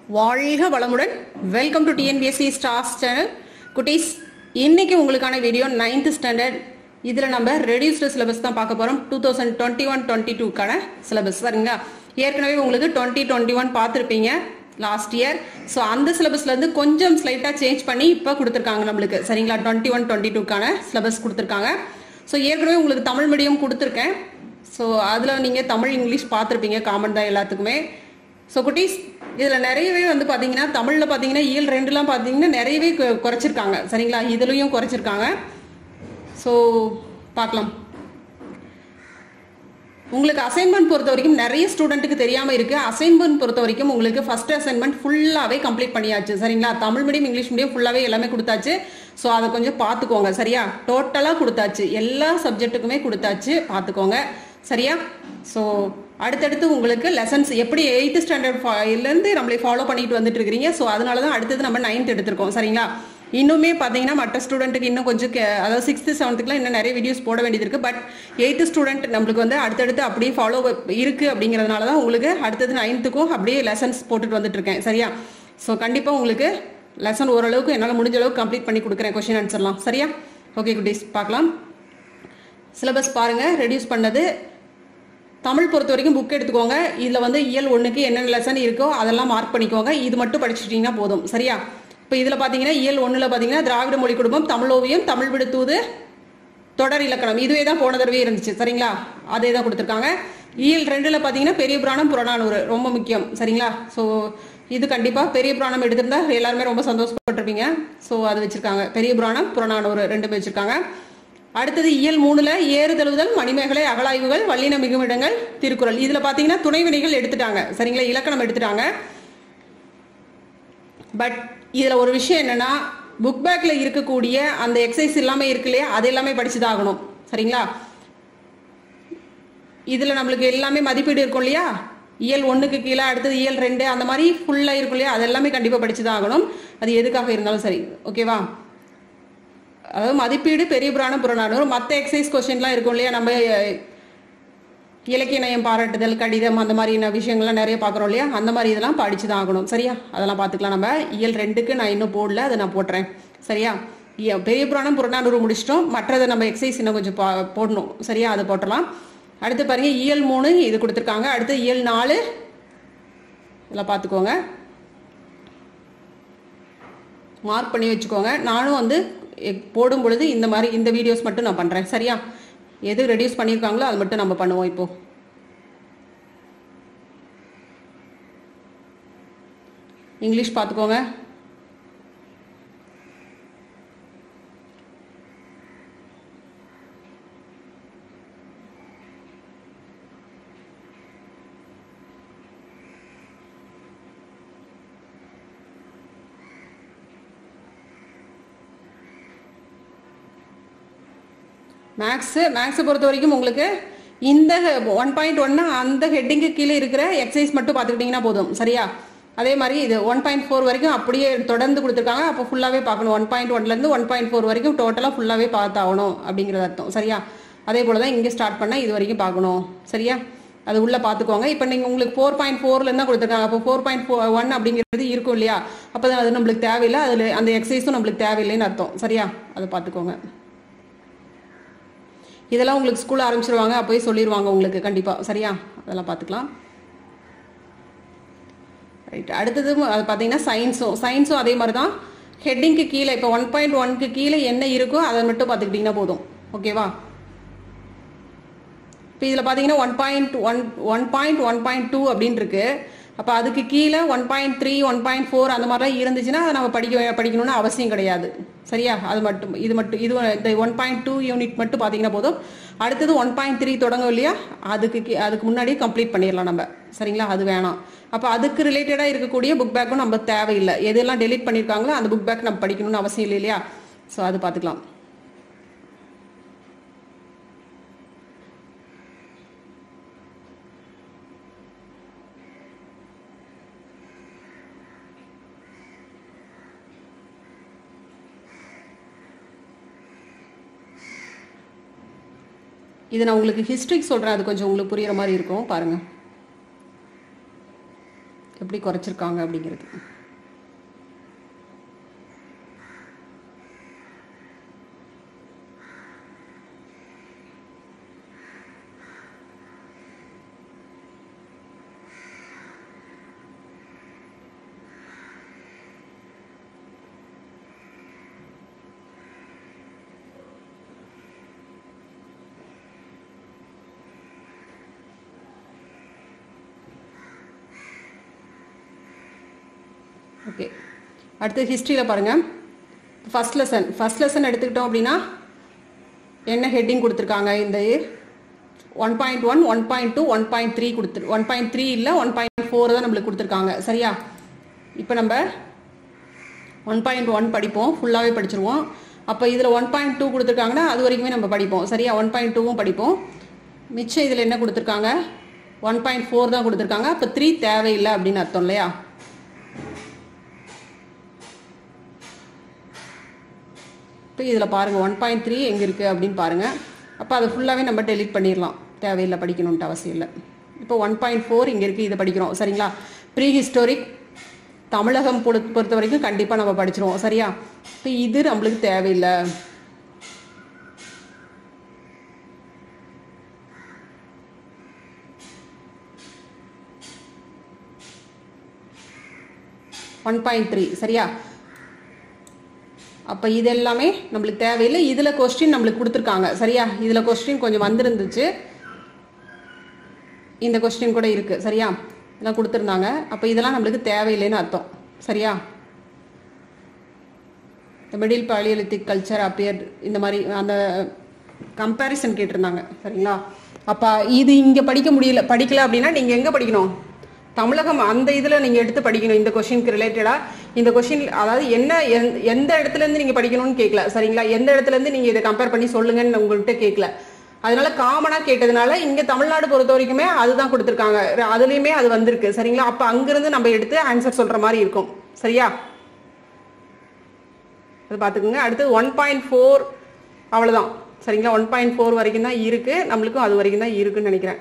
வாழ்க வளமுடன். Welcome to TNPSC stars channel. குட்டீஸ், இன்னைக்கு உங்களுக்கான வீடியோ 9th ஸ்டாண்டர்ட். இதில் நம்ம ரெடியூஸ்டு சிலபஸ் தான் பார்க்க போகிறோம். 2021-22க்கான சிலபஸ் சரிங்களா. ஏற்கனவே உங்களுக்கு 2021 பார்த்துருப்பீங்க லாஸ்ட் இயர். ஸோ அந்த சிலபஸ்லேருந்து கொஞ்சம் ஸ்லைட்டாக சேஞ்ச் பண்ணி இப்போ கொடுத்துருக்காங்க நம்மளுக்கு சரிங்களா. 21-22க்கான சிலபஸ் கொடுத்துருக்காங்க. ஸோ ஏற்கனவே உங்களுக்கு தமிழ் மீடியம் கொடுத்துருக்கேன். ஸோ அதில் நீங்கள் தமிழ் இங்கிலீஷ் பார்த்துருப்பீங்க, காமன் தான் எல்லாத்துக்குமே. ஸோ குட்டீஸ், இதில் நிறையவே வந்து பார்த்தீங்கன்னா தமிழில் பார்த்தீங்கன்னா இயல் 2லாம் பார்த்தீங்கன்னா நிறையவே குறைச்சிருக்காங்க சரிங்களா. இதுலேயும் குறைச்சிருக்காங்க. ஸோ பார்க்கலாம். உங்களுக்கு அசைன்மெண்ட் பொறுத்த வரைக்கும் நிறைய ஸ்டூடெண்ட்டுக்கு தெரியாமல் இருக்குது. அசைன்மெண்ட் பொறுத்த வரைக்கும் உங்களுக்கு ஃபர்ஸ்ட் அசைன்மெண்ட் ஃபுல்லாகவே கம்ப்ளீட் பண்ணியாச்சு சரிங்களா. தமிழ் மீடியம் இங்கிலீஷ் மீடியம் ஃபுல்லாகவே எல்லாமே கொடுத்தாச்சு. ஸோ அதை கொஞ்சம் பார்த்துக்கோங்க சரியா. டோட்டலாக கொடுத்தாச்சு, எல்லா சப்ஜெக்ட்டுக்குமே கொடுத்தாச்சு, பார்த்துக்கோங்க சரியா. ஸோ அடுத்தடுத்து உங்களுக்கு லெசன்ஸ் எப்படி 8th ஸ்டாண்டர்ட்லேருந்து நம்மளை ஃபாலோ பண்ணிட்டு வந்துட்டு இருக்கிறீங்க. ஸோ அதனால தான் அடுத்தது நம்ம 9th எடுத்திருக்கோம் சரிங்களா. இன்னுமே பார்த்தீங்கன்னா மற்ற ஸ்டூடெண்ட்டுக்கு இன்னும் கொஞ்சம் அதாவது 6th 7thக்குலாம் இன்னும் நிறைய வீடியோஸ் போட வேண்டியது இருக்குது. பட் 8th ஸ்டூடெண்ட் நம்மளுக்கு வந்து அடுத்தடுத்து அப்படியே ஃபாலோ இருக்குது. அப்படிங்கிறதுனால தான் உங்களுக்கு அடுத்தது 9thக்கும் அப்படியே லெசன்ஸ் போட்டுட்டு வந்துட்டு இருக்கேன் சரியா. ஸோ கண்டிப்பாக உங்களுக்கு லெசன் ஓரளவுக்கு என்னால் முடிஞ்ச அளவுக்கு கம்ப்ளீட் பண்ணி கொடுக்குறேன், கொஸ்டின் ஆன்சர்லாம் சரியா. ஓகே குட்டீஸ், பார்க்கலாம். சிலபஸ் பாருங்கள், ரெடியூஸ் பண்ணது. தமிழ் பொறுத்த வரைக்கும் புக் எடுத்துக்கோங்க. இதில் வந்து இயல் 1க்கு என்னென்ன லெசன் இருக்கோ அதெல்லாம் மார்க் பண்ணிக்கோங்க. இது மட்டும் படிச்சுட்டிங்கன்னா போதும் சரியா. இப்போ இதில் பார்த்தீங்கன்னா இயல் 1ல் பார்த்தீங்கன்னா திராவிட மொழி குடும்பம், தமிழ் ஓவியம், தமிழ் விடுத்தூது, தொடர் இலக்கணம், இதுவே தான் போன தடவை இருந்துச்சு சரிங்களா. அதே தான் கொடுத்துருக்காங்க. இயல் 2ல் பார்த்தீங்கன்னா பெரிய புராணம், புறநானூறு ரொம்ப முக்கியம் சரிங்களா. ஸோ இது கண்டிப்பாக பெரிய புராணம் எடுத்திருந்தா எல்லாருமே ரொம்ப சந்தோஷப்பட்டிருப்பீங்க. ஸோ அது வச்சுருக்காங்க, பெரிய புராணம் புறநானூறு ரெண்டுமே வச்சுருக்காங்க. அடுத்தது இயல் 3ல் ஏறுதழுதல், மணிமேகலை, அகலாய்வுகள், வல்லின மிகுமிடங்கள், திருக்குறள். இதில் பார்த்தீங்கன்னா துணைவினைகள் எடுத்துட்டாங்க சரிங்களா, இலக்கணம் எடுத்துட்டாங்க. பட் இதில் ஒரு விஷயம் என்னன்னா, புக் பேக்கில் இருக்கக்கூடிய அந்த எக்ஸசைஸ் எல்லாமே இருக்கு இல்லையா, அது எல்லாமே படிச்சுதான் ஆகணும் சரிங்களா. இதில் நம்மளுக்கு எல்லாமே மதிப்பீடு இருக்கும் இல்லையா. இயல் 1க்கு கீழே அடுத்தது இயல் 2 அந்த மாதிரி ஃபுல்லாக இருக்கும் இல்லையா, அது எல்லாமே கண்டிப்பாக படிச்சுதான் ஆகணும். அது எதுக்காக இருந்தாலும் சரி ஓகேவா. அதாவது மதிப்பீடு, பெரிய புராணம், புறநானூறு, மற்ற எக்ஸசைஸ் கொஸ்டின்லாம் இருக்கும் இல்லையா. நம்ம இலக்கிய நயம், பாராட்டுதல், கடிதம் அந்த மாதிரி விஷயங்கள்லாம் நிறைய பார்க்குறோம் இல்லையா. அந்த மாதிரி இதெல்லாம் படிச்சு தான் ஆகணும் சரியா. அதெல்லாம் பார்த்துக்கலாம். நம்ம இயல் 2க்கு நான் இன்னும் போடல, அதை நான் போட்டுறேன் சரியா. பெரிய புராணம் புறநானூறு முடிச்சிட்டோம். மற்றதை நம்ம எக்ஸசைஸ் இன்னும் கொஞ்சம் போடணும் சரியா, அதை போட்டலாம். அடுத்து பாருங்க, இயல் 3 இது கொடுத்துருக்காங்க. அடுத்து இயல் 4 இதெல்லாம் பார்த்துக்கோங்க, மார்க் பண்ணி வச்சுக்கோங்க. நானும் வந்து போடும் பொழுது இந்த மாதிரி இந்த வீடியோஸ் மட்டும் நான் பண்ணுறேன் சரியா. எது ரெடியூஸ் பண்ணியிருக்காங்களோ அது மட்டும் நம்ம பண்ணுவோம். இப்போ இங்கிலீஷ் பார்த்துக்கோங்க. மேக்ஸை பொறுத்த வரைக்கும் உங்களுக்கு இந்த 1.1 அந்த ஹெட்டிங்கு கீழே இருக்கிற எக்ஸசைஸ் மட்டும் பார்த்துக்கிட்டிங்கன்னா போதும் சரியா. அதே மாதிரி இது 1.4 வரைக்கும் அப்படியே தொடர்ந்து கொடுத்துருக்காங்க. அப்போ ஃபுல்லாகவே பார்க்கணும். 1.1லேருந்து 1.4 வரைக்கும் டோட்டலாக ஃபுல்லாகவே பார்த்தாகணும் அப்படிங்கிறது அர்த்தம் சரியா. அதே போல் தான் இங்கே ஸ்டார்ட் பண்ணால் இது வரைக்கும் பார்க்கணும் சரியா. அது உள்ளே பார்த்துக்கோங்க. இப்போ நீங்கள் உங்களுக்கு 4.4லேருந்து தான் கொடுத்துருக்காங்க. அப்போ 4.1 அப்படிங்கிறது இருக்கும் இல்லையா. அப்போ தான் அது நம்மளுக்கு தேவையில்லை, அதில் அந்த எக்ஸசைஸும் நம்மளுக்கு தேவையில்லைன்னு அர்த்தம் சரியா. அதை பார்த்துக்கோங்க. இதெல்லாம் உங்களுக்கு ஸ்கூல் ஆரம்பிச்சிருவாங்க, அப்போயே சொல்லிடுவாங்க உங்களுக்கு கண்டிப்பாக சரியா. அதெல்லாம் பார்த்துக்கலாம் ரைட். அடுத்தது அது பார்த்தீங்கன்னா சயின்ஸும் அதே மாதிரி தான். ஹெட்டிங்க்கு கீழே இப்போ 1.1க்கு கீழே என்ன இருக்கோ அதை மட்டும் பார்த்துக்கிட்டிங்கன்னா போதும் ஓகேவா. இப்போ இதில் பார்த்தீங்கன்னா 1.2 அப்படின்னு இருக்கு. அப்போ அதுக்கு கீழே 1.3 1.4 அந்த மாதிரிலாம் இருந்துச்சுன்னா அதை நம்ம படிக்கணும்னு அவசியம் கிடையாது சரியா. அது மட்டும் இது இந்த 1.2 யூனிட் மட்டும் பார்த்தீங்கன்னா போதும். அடுத்தது 1.3 தொடங்கும் இல்லையா, அதுக்கு முன்னாடி கம்ப்ளீட் பண்ணிடலாம் நம்ம சரிங்களா. அது வேணாம். அப்போ அதுக்கு ரிலேட்டடாக இருக்கக்கூடிய புக் பேக்கும் நம்ம தேவையில்லை. எதெல்லாம் டெலீட் பண்ணியிருக்காங்களோ அந்த புக் பேக் நம்ம படிக்கணும்னு அவசியம் இல்லை இல்லையா. ஸோ அது பார்த்துக்கலாம். இது நான் உங்களுக்கு ஹிஸ்ட்ரிக்கு சொல்கிறேன், அது கொஞ்சம் உங்களுக்கு புரிகிற மாதிரி இருக்கும் பாருங்கள். எப்படி குறைச்சிருக்காங்க அப்படிங்கிறது. ஓகே, அடுத்து ஹிஸ்ட்ரியில் பாருங்கள். ஃபஸ்ட் லெசன் எடுத்துக்கிட்டோம் அப்படின்னா என்ன ஹெட்டிங் கொடுத்துருக்காங்க? இந்த 1.1, 1.2, 1.3 1.3 இல்லை 1.4 தான் நம்மளுக்கு கொடுத்துருக்காங்க. சரியா? இப்போ நம்ம 1.1 படிப்போம், ஃபுல்லாகவே படிச்சிருவோம். அப்போ இதில் 1.2 கொடுத்துருக்காங்கன்னா அது வரைக்குமே நம்ம படிப்போம். சரியா? 1.2வும் படிப்போம். மிச்சம் இதில் என்ன கொடுத்துருக்காங்க? 1.4 தான் கொடுத்துருக்காங்க. அப்போ 3 தேவையில்லை அப்படின்னு அர்த்தம் இல்லையா? இப்போ இதில் பாருங்கள் 1.3 எங்கே இருக்குது அப்படின்னு பாருங்கள். அப்போ அதை ஃபுல்லாகவே நம்ம டெலிட் பண்ணிடலாம், தேவையில்லை, படிக்கணுன்ட்டு அவசியம் இல்லை. இப்போ 1.4 இங்கே இருக்குது, இதை படிக்கிறோம். சரிங்களா? ப்ரீ ஹிஸ்டோரிக் தமிழகம் பொறுத்த வரைக்கும் கண்டிப்பாக நம்ம படிச்சிருவோம். சரியா? இப்போ இது நம்மளுக்கு தேவையில்லை. சரியா? அப்போ இது எல்லாமே நம்மளுக்கு தேவையில்லை. இதில் கொஸ்டின் நம்மளுக்கு கொடுத்துருக்காங்க. சரியா? இதில் கொஸ்டின் கொஞ்சம் வந்துருந்துச்சு, இந்த கொஸ்டின் கூட இருக்குது. சரியா? இதெல்லாம் கொடுத்துருந்தாங்க. அப்போ இதெல்லாம் நம்மளுக்கு தேவையில்லைன்னு அர்த்தம். சரியா? The middle palaeolithic culture appear, இந்த மாதிரி அந்த கம்பேரிசன் கேட்டிருந்தாங்க. சரிங்களா? அப்போ இது இங்கே படிக்கல அப்படின்னா நீங்கள் எங்கே படிக்கணும்? தமிழகம் அந்த இதில் நீங்கள் எடுத்து படிக்கணும். இந்த கொஸ்டினுக்கு ரிலேட்டடாக இந்த கொஸ்டின், அதாவது என்ன எந்த இடத்துலேருந்து நீங்கள் படிக்கணும்னு கேட்கல. சரிங்களா? எந்த இடத்துலேருந்து நீங்கள் இதை கம்பேர் பண்ணி சொல்லுங்கன்னு உங்கள்கிட்ட கேட்கல. அதனால காமனாக கேட்டதுனால இங்கே தமிழ்நாடு பொறுத்த வரைக்குமே அதுதான் கொடுத்துருக்காங்க, அதுலேயுமே அது வந்திருக்கு. சரிங்களா? அப்போ அங்கேருந்து நம்ம எடுத்து ஆன்சர் சொல்கிற மாதிரி இருக்கும். சரியா? அது பார்த்துக்குங்க. அடுத்து 1.4 அவ்வளோதான். சரிங்களா? 1.4 வரைக்கும் தான் இருக்குது, நம்மளுக்கும் அது வரைக்கும் தான் இருக்குன்னு நினைக்கிறேன்.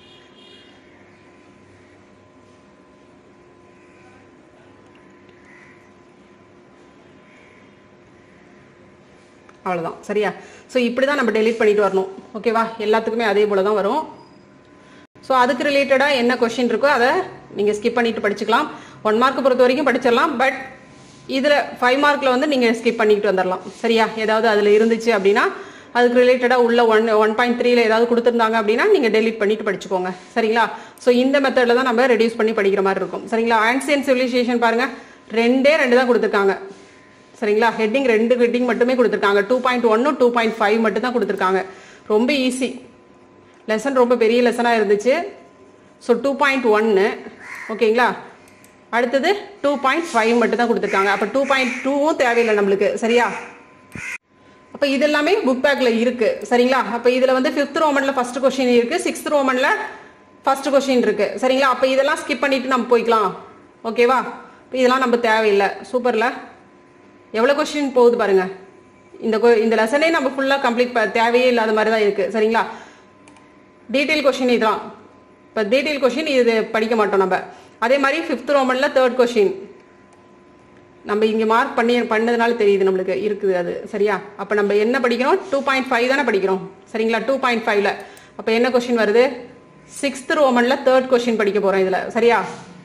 அவ்வளோதான். சரியா? ஸோ இப்படி தான் நம்ம டெலிட் பண்ணிட்டு வரணும். ஓகேவா? எல்லாத்துக்குமே அதே போல தான் வரும். ஸோ அதுக்கு ரிலேட்டடாக என்ன கொஸ்டின் இருக்கோ அதை நீங்கள் ஸ்கிப் பண்ணிட்டு படிச்சுக்கலாம். 1 மார்க் பொறுத்த வரைக்கும் படிச்சிடலாம். பட் இதில் 5 மார்க்கில் வந்து நீங்கள் ஸ்கிப் பண்ணிட்டு வந்துடலாம். சரியா? ஏதாவது அதில் இருந்துச்சு அப்படின்னா அதுக்கு ரிலேட்டடாக உள்ள 1.3ல் ஏதாவது கொடுத்துருந்தாங்க அப்படின்னா நீங்கள் டெலிட் பண்ணிட்டு படிச்சுக்கோங்க. சரிங்களா? ஸோ இந்த மெத்தடில் தான் நம்ம ரெடியூஸ் பண்ணி படிக்கிற மாதிரி இருக்கும். சரிங்களா? ஆன்சியன்ட் சிவிலைசேஷன் பாருங்கள், 2 தான் கொடுத்துருக்காங்க. சரிங்களா? ஹெட்டிங் 2 ஹெட்டிங் மட்டுமே கொடுத்துருக்காங்க. 2.1, 2.5 மட்டும் தான் கொடுத்துருக்காங்க. ரொம்ப ஈஸி லெசன், ரொம்ப பெரிய லெசனாக இருந்துச்சு. ஸோ 2.1 ஓகேங்களா? அடுத்தது 2.5 மட்டும் தான் கொடுத்துருக்காங்க. அப்போ 2.2வும் தேவையில்லை நம்மளுக்கு. சரியா? அப்போ இது எல்லாமே புக் பேக்கில் இருக்குது. சரிங்களா? அப்போ இதில் வந்து 5th ரோமனில் ஃபர்ஸ்ட் கொஸ்டின் இருக்குது, 6th ரோமனில் ஃபர்ஸ்ட் கொஸ்டின் இருக்குது. சரிங்களா? அப்போ இதெல்லாம் ஸ்கிப் பண்ணிட்டு நம்ம போய்க்கலாம். ஓகேவா? இப்போ இதெல்லாம் நம்ம தேவையில்லை. சூப்பரில் எவ்வளோ கொஸ்டின் போகுது பாருங்க. இந்த லெசனே நம்ம ஃபுல்லாக கம்ப்ளீட் தேவையே இல்லாத மாதிரி தான் இருக்குது. சரிங்களா? டீட்டெயில் கொஸ்டின் இதெல்லாம். இப்போ டீட்டெயில் கொஸ்டின் இது படிக்க மாட்டோம் நம்ம. அதே மாதிரி 5th ரோமனில் 3rd கொஸ்டின் நம்ம இங்கே மார்க் பண்ணதுனால தெரியுது நம்மளுக்கு இருக்குது அது. சரியா? அப்போ நம்ம என்ன படிக்கிறோம்? 2.5 தானே படிக்கிறோம். சரிங்களா? 2.5ல் அப்போ என்ன கொஸ்டின் வருது? 6th ரோமனில் 3rd கொஸ்டின் படிக்க போகிறோம் இதில். சரியா?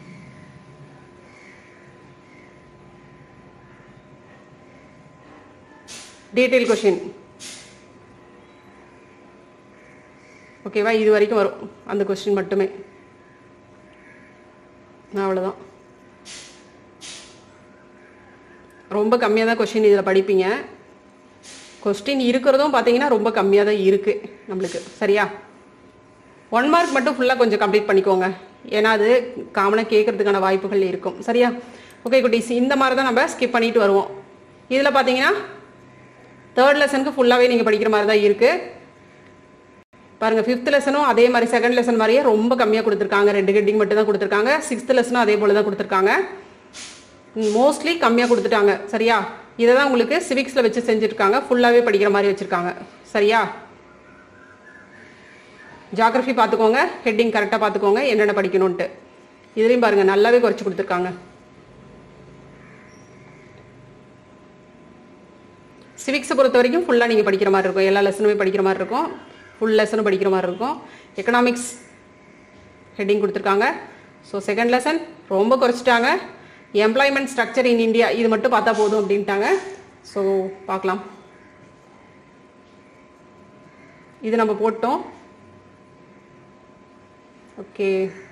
Detail question. ஓகேவா? இது வரைக்கும் வரும் அந்த கொஸ்டின் மட்டுமே. அவ்வளோதான். ரொம்ப கம்மியாக தான் கொஸ்டின் இதில் படிப்பீங்க. கொஸ்டின் இருக்கிறதும் பார்த்தீங்கன்னா ரொம்ப கம்மியாக தான் இருக்குது நம்மளுக்கு. சரியா? 1 மார்க் மட்டும் ஃபுல்லாக கொஞ்சம் கம்ப்ளீட் பண்ணிக்கோங்க. ஏன்னா அது காமனாக கேட்கறதுக்கான வாய்ப்புகள் இருக்கும். சரியா? ஓகே குட்டீஸ், இந்த மாதிரி தான் நம்ம ஸ்கிப் பண்ணிட்டு வருவோம். இதில் பார்த்தீங்கன்னா 3rd லெசனுக்கு ஃபுல்லாகவே நீங்கள் படிக்கிற மாதிரி தான் இருக்குது. பாருங்கள், 5th லெசனும் அதே மாதிரி 2nd லெசன் மாதிரியே ரொம்ப கம்மியாக கொடுத்துருக்காங்க. 2 ஹெட்டிங் மட்டும் தான் கொடுத்துருக்காங்க. 6th லெசனும் அதே போல் தான் கொடுத்துருக்காங்க. மோஸ்ட்லி கம்மியாக கொடுத்துட்டாங்க. சரியா? இதை தான் உங்களுக்கு சிவிக்ஸில் வச்சு செஞ்சுருக்காங்க. ஃபுல்லாகவே படிக்கிற மாதிரி வச்சுருக்காங்க. சரியா? ஜியாகிரஃபி பார்த்துக்கோங்க, ஹெட்டிங் கரெக்டாக பார்த்துக்கோங்க என்னென்ன படிக்கணும்ன்ட்டு. இதுலேயும் பாருங்கள் நல்லாவே குறைச்சி கொடுத்துருக்காங்க. சிவிக்ஸை பொறுத்த வரைக்கும் ஃபுல்லாக நீங்கள் படிக்கிற மாதிரி இருக்கும், எல்லா லெசனுமே படிக்கிற மாதிரி இருக்கும், ஃபுல் லெசனும் படிக்கிற மாதிரி இருக்கும். எக்கனாமிக்ஸ் ஹெட்டிங் கொடுத்துருக்காங்க. ஸோ செகண்ட் லெசன் ரொம்ப குறைச்சிட்டாங்க. எம்ப்ளாய்மெண்ட் ஸ்ட்ரக்சர் இன் இந்தியா இது மட்டும் பார்த்தா போதும் அப்படின்ட்டாங்க. ஸோ பார்க்கலாம். இது நம்ம போட்டோம். ஓகே.